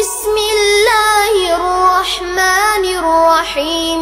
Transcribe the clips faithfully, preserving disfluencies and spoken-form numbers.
بسم الله الرحمن الرحيم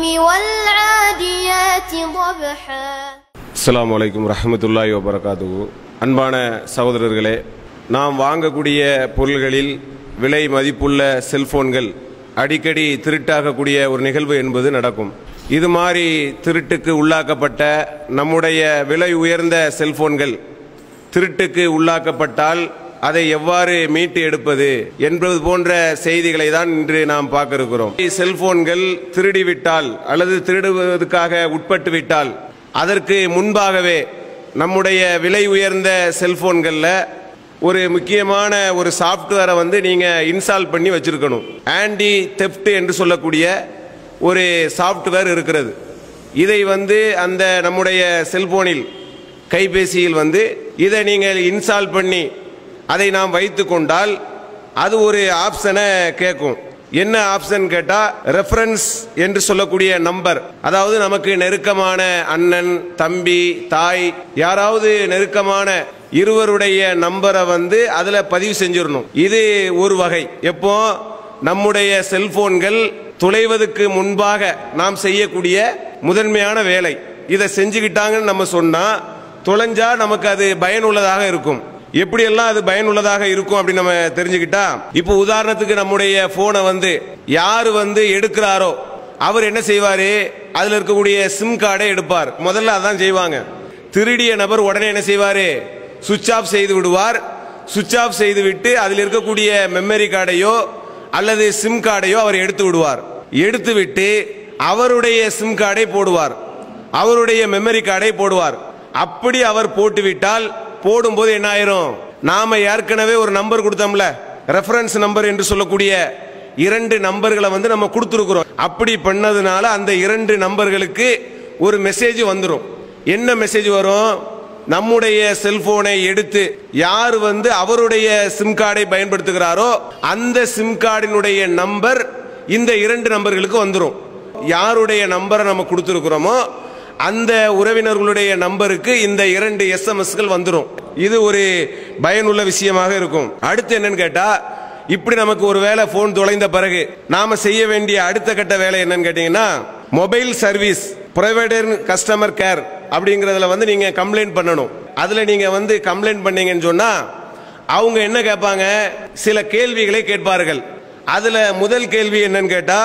والعاديات ضبحا. அஸ்ஸலாமு அலைக்கும் ரஹ்மத்துல்லாஹி வ பரகாத்துஹு. அன்பான சகோதரர்களே, நாம் வாங்கக்கூடிய பொருள்களில் விலை மதிப்புள்ள செல்போன்கள் அடிக்கடி திருட்டாகக்கூடிய ஒரு நிகழ்வு என்பது நடக்கும். இது மாதிரி திருட்டுக்கு உள்ளாக்கப்பட்ட நம்முடைய விலை உயர்ந்த செல்போன்கள் திருட்டுக்கு உள்ளாக்கப்பட்டால் அதை எவ்வாறு மீட்டு எடுப்பது என்பது போன்ற செய்திகளை தான் இன்று நாம் பார்க்க இருக்கிறோம். செல்போன்கள் திருடிவிட்டால் அல்லது திருடுவதற்காக உட்பட்டு விட்டால் அதற்கு முன்பாகவே நம்முடைய விலை உயர்ந்த செல்போன்களில் ஒரு முக்கியமான ஒரு சாஃப்ட்வேரை வந்து நீங்கள் இன்ஸ்டால் பண்ணி வச்சிருக்கணும். ஆன்டி தெஃப்ட் என்று சொல்லக்கூடிய ஒரு சாஃப்ட்வேர் இருக்கிறது. இதை வந்து அந்த நம்முடைய செல்போனில் கைபேசியில் வந்து இதை நீங்கள் இன்ஸ்டால் பண்ணி அதை நாம் வைத்து கொண்டால் அது ஒரு ஆப்ஷனை கேட்கும். என்ன ஆப்ஷன் கேட்டால் ரெஃபரன்ஸ் என்று சொல்லக்கூடிய நம்பர், அதாவது நமக்கு நெருக்கமான அண்ணன், தம்பி, தாய், யாராவது நெருக்கமான இருவருடைய நம்பரை வந்து அதில் பதிவு செஞ்சிடணும். இது ஒரு வகை. எப்போ நம்முடைய செல்போன்கள் தொலைவதற்கு முன்பாக நாம் செய்யக்கூடிய முதன்மையான வேலை. இதை செஞ்சுக்கிட்டாங்கன்னு நம்ம சொன்னா தொலைஞ்சா நமக்கு அது பயனுள்ளதாக இருக்கும். எப்படியெல்லாம் அது பயனுள்ளதாக இருக்கும் அப்படின்னு நம்ம தெரிஞ்சுக்கிட்டா, இப்போ உதாரணத்துக்கு நம்முடைய போனை வந்து யாரு வந்து எடுக்கிறாரோ அவர் என்ன செய்வாரு, அதுல இருக்கக்கூடிய சிம் கார்டை எடுப்பார். முதல்ல அதான் செய்வாங்க. திருடிய நபர் உடனே என்ன செய்வாரு, சுவிட்ச் ஆஃப் செய்து விடுவார். சுவிட்ச் ஆஃப் செய்து விட்டு அதில் இருக்கக்கூடிய மெமரி கார்டையோ அல்லது சிம் கார்டையோ அவர் எடுத்து விடுவார். எடுத்து விட்டு அவருடைய சிம் கார்டை போடுவார், அவருடைய மெமரி கார்டை போடுவார். அப்படி அவர் போட்டுவிட்டால் போடும்போது என்ன ஆயிரும், நாம ஏற்கனவே ஒரு நம்பர் கொடுத்தோம்ல, ரெஃபரன்ஸ் நம்பர் என்று சொல்லக்கூடிய இரண்டு நம்பர்களை வந்து நம்ம கொடுத்துருக்கிறோம். அப்படி பண்ணதுனால அந்த இரண்டு நம்பர்களுக்கு ஒரு மெசேஜ் வந்துடும். என்ன மெசேஜ் வரும், நம்முடைய செல்போனை எடுத்து யார் வந்து அவருடைய சிம் கார்டை பயன்படுத்துகிறாரோ அந்த சிம் கார்டினுடைய நம்பர் இந்த இரண்டு நம்பர்களுக்கு வந்துடும். யாருடைய நம்பரை நம்ம கொடுத்துருக்கிறோமோ அந்த உறவினர்களுடைய நம்பருக்கு இந்த இரண்டு எஸ்எம்எஸ்கள் வந்துடும். இது ஒரு பயனுள்ள விஷயமாக இருக்கும். அடுத்து என்னன்னு கேட்டா, இப்படி நமக்கு ஒரு வேளை போன் தொலைந்த பிறகு நாம செய்ய வேண்டிய அடுத்த கட்ட வேலை என்னன்னு கேட்டீங்கன்னா, mobile service provider customer care அப்படிங்கறதுல வந்து நீங்க கம்ப்ளைண்ட் பண்ணணும். அதுல நீங்க வந்து கம்ப்ளைண்ட் பண்ணீங்கன்னு சொன்னா அவங்க என்ன கேட்பாங்க, சில கேள்விகளை கேட்பார்கள். அதுல முதல் கேள்வி என்னன்னு கேட்டா,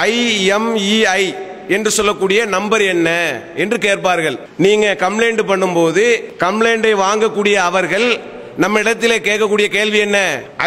ஐஎம்இஐ என்று சொல்லக்கூடிய நம்பர் என்ன என்று கேட்பார்கள். நீங்க கம்ப்ளைண்ட் பண்ணும்போது கம்ப்ளைண்டை வாங்கக்கூடிய அவர்கள் நம்ம இடத்துல கேட்கக்கூடிய கேள்வி என்ன,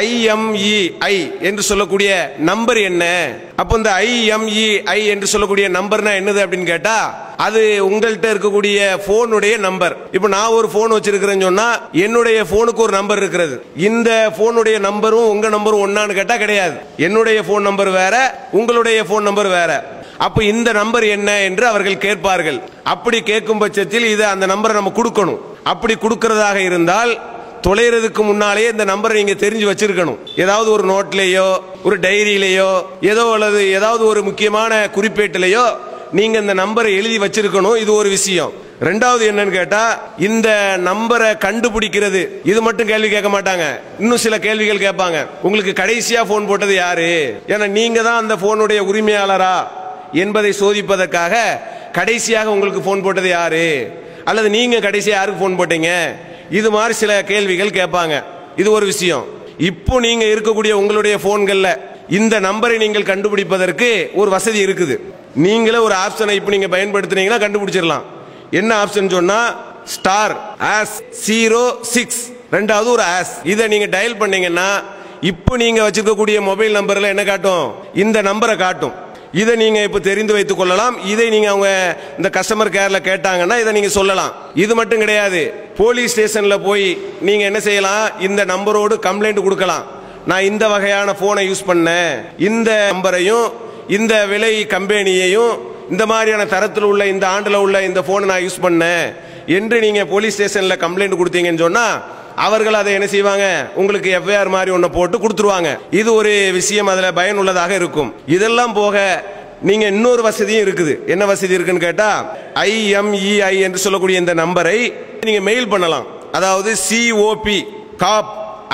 ஐஎம்இஐ என்று சொல்லக்கூடிய நம்பர் என்ன. அப்போ இந்த ஐஎம்இஐ என்று சொல்லக்கூடிய நம்பர்னா என்னது அப்படின்னு கேட்டா, அது உங்கள்கிட்ட இருக்கக்கூடிய போனுடைய நம்பர். இப்ப நான் ஒரு போன் வச்சிருக்கிறேன்னு சொன்னா என்னுடைய போனுக்கு ஒரு நம்பர் இருக்கிறது. இந்த போனுடைய நம்பரும் உங்க நம்பரும் ஒன்னான்னு கேட்டா கிடையாது. என்னுடைய போன் நம்பர் வேற, உங்களுடைய போன் நம்பர் வேற. அப்ப இந்த நம்பர் என்ன என்று அவர்கள் கேட்பார்கள். அப்படி கேட்கும் பட்சத்தில் இது அந்த நம்பரை நம்ம கொடுக்கணும். அப்படி கொடுக்கிறதாக இருந்தால் தொலைறதுக்கு முன்னாலே இந்த நம்பரை நீங்க தெரிஞ்சு வச்சிருக்கணும். ஏதாவது ஒரு நோட்லயோ ஒரு டைரியிலேயோ ஏதோ அல்லது ஏதாவது ஒரு முக்கியமான குறிப்பேட்டிலேயோ நீங்க இந்த நம்பரை எழுதி வச்சிருக்கணும். இது ஒரு விஷயம். ரெண்டாவது என்னன்னு கேட்டா, இந்த நம்பரை கண்டுபிடிக்கிறது இது மட்டும் கேள்வி கேட்க மாட்டாங்க. இன்னும் சில கேள்விகள் கேட்பாங்க. உங்களுக்கு கடைசியா போன் போட்டது யாரு, ஏன்னா நீங்க தான் அந்த போனுடைய உரிமையாளரா என்பதை சோதிப்பதற்காக கடைசியாக உங்களுக்கு போன் போட்டது யாரு, அல்லது நீங்க கடைசியா யாருக்கு போன் போட்டீங்க, இது மாதிரி சில கேள்விகள் கேட்பாங்க. இது ஒரு விஷயம். இப்போ நீங்க இருக்கக்கூடிய உங்களுடைய போன்கள்ல இந்த நம்பரை நீங்கள் கண்டுபிடிப்பதற்கு ஒரு வசதி இருக்குது. நீங்களே ஒரு ஆப்ஷனை இப்போ நீங்க பயன்படுத்துனீங்கன்னா கண்டுபிடிச்சிடலாம். என்ன ஆப்ஷன் சொன்னா, ஸ்டார் ஆஸ் ஜீரோ சிக்ஸ், ரெண்டாவது ஒரு ஆஸ். இதை நீங்க டயல் பண்ணீங்கன்னா இப்போ நீங்க வச்சிருக்கக்கூடிய மொபைல் நம்பர்ல என்ன காட்டும், இந்த நம்பரை காட்டும். இதை நீங்க இப்ப தெரிந்து வைத்துக் கொள்ளலாம். இதை நீங்க அவங்க இந்த கஸ்டமர் கேர்ல கேட்டாங்கன்னா இதை நீங்க சொல்லலாம். இது மட்டும் கிடையாது, போலீஸ் ஸ்டேஷன்ல போய் நீங்க என்ன செய்யலாம், இந்த நம்பரோடு கம்ப்ளைண்ட் கொடுக்கலாம். நான் இந்த வகையான போனை யூஸ் பண்ணேன், இந்த நம்பரையும் இந்த விலை கம்பெனியையும் இந்த மாதிரியான தரத்தில் உள்ள இந்த ஆண்டுல உள்ள இந்த போனை நான் யூஸ் பண்ணேன் என்று நீங்க போலீஸ் ஸ்டேஷன்ல கம்ப்ளைண்ட் கொடுத்தீங்கன்னு சொன்னா அவர்கள் அதை என்ன செய்வாங்க, உங்களுக்கு எஃப்ஐஆர் மாதிரி ஒன்று போட்டு கொடுத்துருவாங்க. இது ஒரு விஷயம், அதில் பயனுள்ளதாக இருக்கும். இதெல்லாம் போக நீங்க இன்னொரு வசதியும் இருக்குது. என்ன வசதி இருக்குன்னு கேட்டா, ஐஎம்இஐ என்று சொல்லக்கூடிய இந்த நம்பரை நீங்க மெயில் பண்ணலாம். அதாவது COP cop at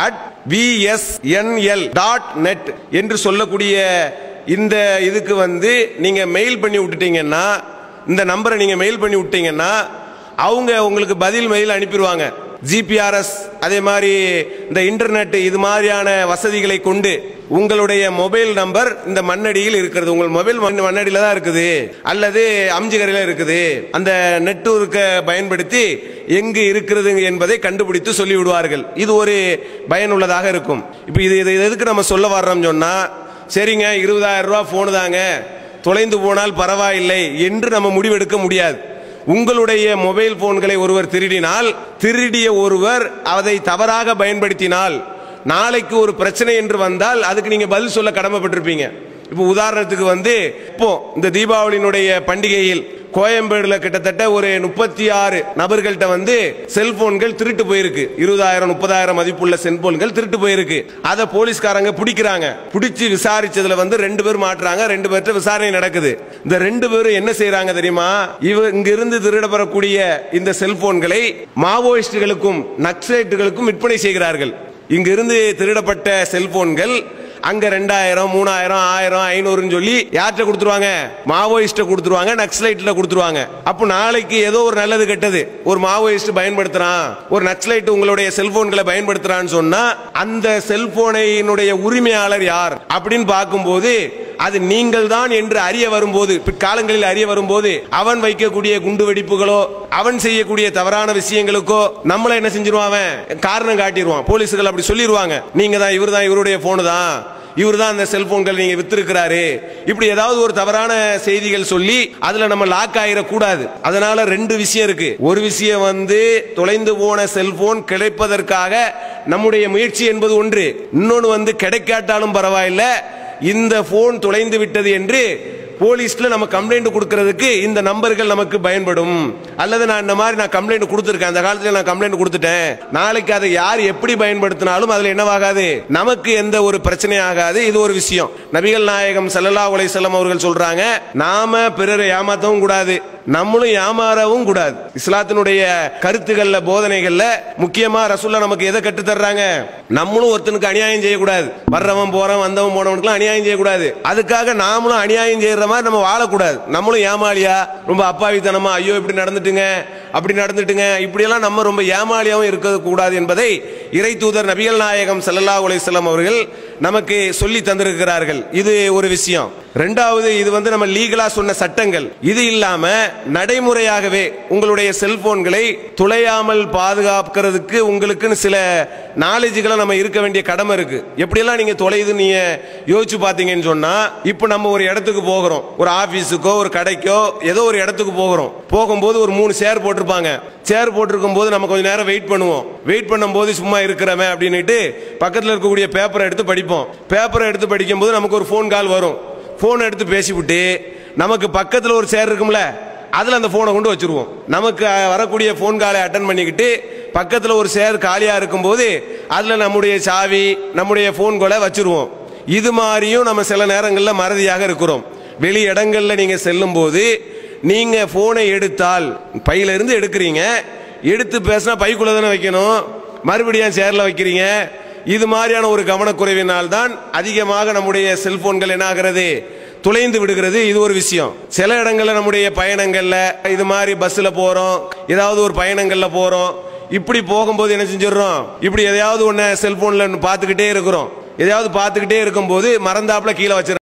BSNL dot net என்று சொல்லக்கூடிய இந்த இதுக்கு வந்து நீங்க மெயில் பண்ணி விட்டுட்டீங்கன்னா, இந்த நம்பரை நீங்க மெயில் பண்ணி விட்டீங்கன்னா அவங்க உங்களுக்கு பதில் மெயில் அனுப்பிடுவாங்க. ஜிபிஆர்எஸ் அதே மாதிரி இந்த இன்டர்நெட் இது மாதிரியான வசதிகளை கொண்டு உங்களுடைய மொபைல் நம்பர் இந்த மண்ணடியில் இருக்கிறது, உங்கள் மொபைல் மண்ணடியில் தான் இருக்குது அல்லது அம்ஜிகரையில் இருக்குது, அந்த நெட்வொர்க்கை பயன்படுத்தி எங்கு இருக்கிறது என்பதை கண்டுபிடித்து சொல்லி விடுவார்கள். இது ஒரு பயனுள்ளதாக இருக்கும். இப்போ இது இது எதுக்கு நம்ம சொல்ல வர்றோம் சொன்னா, சரிங்க இருபதாயிரம் ரூபாய் போனு தாங்க, தொலைந்து போனால் பரவாயில்லை என்று நம்ம முடிவெடுக்க முடியாது. உங்களுடைய மொபைல் போன்களை ஒருவர் திருடினால், திருடிய ஒருவர் அதை தவறாக பயன்படுத்தினால், நாளைக்கு ஒரு பிரச்சனை என்று வந்தால் அதுக்கு நீங்க பதில் சொல்ல கடமைப்பட்டிருப்பீங்க. இப்போ உதாரணத்துக்கு வந்து இப்போ இந்த தீபாவளியினுடைய பண்டிகையில் கோயம்பேடுல கிட்டத்தட்ட ஒரு முப்பத்தி ஆறு நபர்கள்ட்ட வந்து செல்போன்கள் திருட்டு போயிருக்கு. இருபதாயிரம் முப்பதாயிரம் மதிப்புள்ள செல்போன்கள் திருட்டு போயிருக்கு. அதை போலீஸ்காரங்க பிடிக்கிறாங்க. பிடிச்சி விசாரிச்சதுல வந்து ரெண்டு பேர் மாட்டுறாங்க, ரெண்டு பேர்ட்ட விசாரணை நடக்குது. இந்த ரெண்டு பேரும் என்ன செய்யறாங்க தெரியுமா, இவ இங்கிருந்து திருடப்படக்கூடிய இந்த செல்போன்களை மாவோயிஸ்டுகளுக்கும் நக்சலைட்டுகளுக்கும் விற்பனை செய்கிறார்கள். இங்கிருந்து திருடப்பட்ட செல்போன்கள் அங்க ரெண்டாயிரம் மூணாயிரம் ஆயிரம் ஐநூறுன்னு சொல்லி யார்கிட்ட கொடுத்துருவாங்க, மாவோயிஸ்ட கொடுத்துருவாங்க, நக்சலைட்ல கொடுத்துருவாங்க. அப்ப நாளைக்கு ஏதோ ஒரு நல்லது கெட்டது ஒரு மாவோயிஸ்ட் பயன்படுத்துறான், ஒரு நக்சலைட் உங்களுடைய செல்போன்களை பயன்படுத்துறான்னு சொன்னா அந்த செல்போனையினுடைய உரிமையாளர் யார் அப்படின்னு பார்க்கும்போது அது நீங்கள் தான் என்று அறிய வரும்போது, பிற்காலங்களில் அறிய வரும்போது அவன் வைக்கக்கூடிய குண்டு வெடிப்புகளோ அவன் செய்யக்கூடிய தவறான விஷயங்களுக்கோ நம்மள என்ன செஞ்சிருவான், காரணம் காட்டிடுவான். போலீஸுகள் அப்படி சொல்லிடுவாங்க, நீங்க தான் இவர் தான் இவருடைய போனு தான், இவர் தான் அந்த செல்போன்கள் நீங்க வித்திருக்கிறாரு, இப்படி ஏதாவது ஒரு தவறான செய்திகள் சொல்லி அதுல நம்ம லாக் ஆயிடக்கூடாது. அதனால ரெண்டு விஷயம் இருக்கு. ஒரு விஷயம் வந்து தொலைந்து போன செல்போன் கிடைப்பதற்காக நம்முடைய முயற்சி என்பது ஒன்று. இன்னொன்று வந்து கிடைக்காட்டாலும் பரவாயில்ல, இந்த போன் தொலைந்து விட்டது என்று போலீஸ்ல நம்ம கம்ப்ளைண்ட் கொடுக்கிறதுக்கு இந்த நம்பர்கள் நமக்கு பயன்படும். அல்லது நான் இந்த மாதிரி நான் கம்ப்ளைண்ட் கொடுத்திருக்கேன், அந்த காலத்துல நான் கம்ப்ளைண்ட் கொடுத்துட்டேன், நாளைக்கு அதை யார் எப்படி பயன்படுத்தினாலும் அதுல என்னவாகாது, நமக்கு எந்த ஒரு பிரச்சனை ஆகாது. இது ஒரு விஷயம். நபிகள் நாயகம் ஸல்லல்லாஹு அலைஹி வஸல்லம் அவர்கள் சொல்றாங்க, நாம பிறரை ஏமாத்தவும் கூடாது, நம்மளும் ஏமாறவும் கூடாது. இஸ்லாத்தினுடைய கருத்துக்கள்ல போதனைகள்ல முக்கியமா ரசூலுல்லாஹ் நமக்கு எதை கற்று தர்றாங்க, நம்மளும் ஒருத்தனுக்கு அநியாயம் செய்யக்கூடாது, வர்றவன் போறவன் வந்தவன் போனவனுக்கு அநியாயம் செய்யக்கூடாது. அதுக்காக நாமளும் அநியாயம் செய்யற மாதிரி நம்ம வாழக்கூடாது. நம்மளும் ஏமாளியா ரொம்ப அப்பாவித்தனமா ஐயோ இப்படி நடந்துட்டுங்க அப்படி நடந்துட்டுங்க இப்படி எல்லாம் நம்ம ரொம்ப ஏமாளியாவும் இருக்க கூடாது என்பதை இறை தூதர் நபிகள் நாயகம் ஸல்லல்லாஹு அலைஹி வஸல்லம் அவர்கள் நமக்கு சொல்லி தந்திருக்கிறார்கள். இது ஒரு விஷயம். ரெண்டாவது, இது வந்து நம்ம லீகலா சொன்ன சட்டங்கள். இது இல்லாம நடைமுறையாகவே உங்களுடைய செல்போன்களை துளையாமல் பாதுகாக்கிறதுக்கு உங்களுக்குன்னு சில நாலேஜ்களை நம்ம இருக்க வேண்டிய கடமை இருக்கு. எப்படியெல்லாம் நீங்க தொலைது நீங்க யோசிச்சு பாத்தீங்கன்னு சொன்னா, இப்ப நம்ம ஒரு இடத்துக்கு போகிறோம், ஒரு ஆபீஸுக்கோ ஒரு கடைக்கோ ஏதோ ஒரு இடத்துக்கு போகிறோம். போகும்போது ஒரு மூணு சேர் போட்டிருப்பாங்க. சேர் போட்டிருக்கும் போது நம்ம கொஞ்சம் நேரம் வெயிட் பண்ணுவோம். வெயிட் பண்ணும் போது சும்மா இருக்கிறவன் அப்படின்னுட்டு பக்கத்தில் இருக்கக்கூடிய பேப்பரை எடுத்து படிப்போம். பேப்பரை எடுத்து படிக்கும் போது நமக்கு ஒரு போன் கால் வரும். போன் எடுத்து பேசிவிட்டு நமக்கு பக்கத்தில் ஒரு சேர் இருக்கும்ல, அதுல அந்த போனை கொண்டு வச்சிருவோம். நமக்கு வரக்கூடிய போன் காலை அட்டன் பண்ணிக்கிட்டு பக்கத்தில் ஒரு சேர் காலியா இருக்கும் போது அதுல நம்முடைய சாவி நம்முடைய போன் கோலை வச்சிருவோம். இது மாதிரியும் நம்ம சில நேரங்களில் மறதியாக இருக்கிறோம். வெளி இடங்கள்ல நீங்க செல்லும் போது நீங்க போனை எடுத்தால் பையில இருந்து எடுக்கிறீங்க, எடுத்து பேசினா பைக்குள்ள தானே வைக்கணும், மறுபடியும் சேர்ல வைக்கிறீங்க. இது மாதிரியான ஒரு கவனக்குறைவினால் தான் அதிகமாக நம்முடைய செல்போன்கள் என்ன ஆகிறது, துளைந்து விடுகிறது. இது ஒரு விஷயம். சில இடங்கள்ல நம்முடைய பயணங்கள்ல இது மாதிரி பஸ்ல போறோம், ஏதாவது ஒரு பயணங்கள்ல போறோம், இப்படி போகும்போது என்ன செஞ்சிடறோம், இப்படி எதையாவது ஒன்னு செல்போன்ல பார்த்துக்கிட்டே இருக்கிறோம். எதையாவது பார்த்துக்கிட்டே இருக்கும் போது மறந்தாப்புல கீழே வச்சிடறோம்.